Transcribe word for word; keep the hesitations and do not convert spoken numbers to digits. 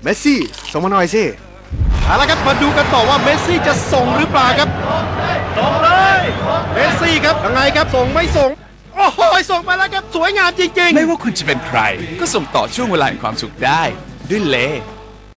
เมสซี่ส่งมาหน่อยสิเอาละครับมาดูกันต่อว่าเมสซี่จะส่งหรือเปล่าครับส่งเลยเมสซี่ครับยังไงครับส่งไม่ส่งโอ้โหส่งไปแล้วครับสวยงามจริงๆไม่ว่าคุณจะเป็นใครก็ส่งต่อช่วงเวลาแห่งความสุขได้ด้วยเล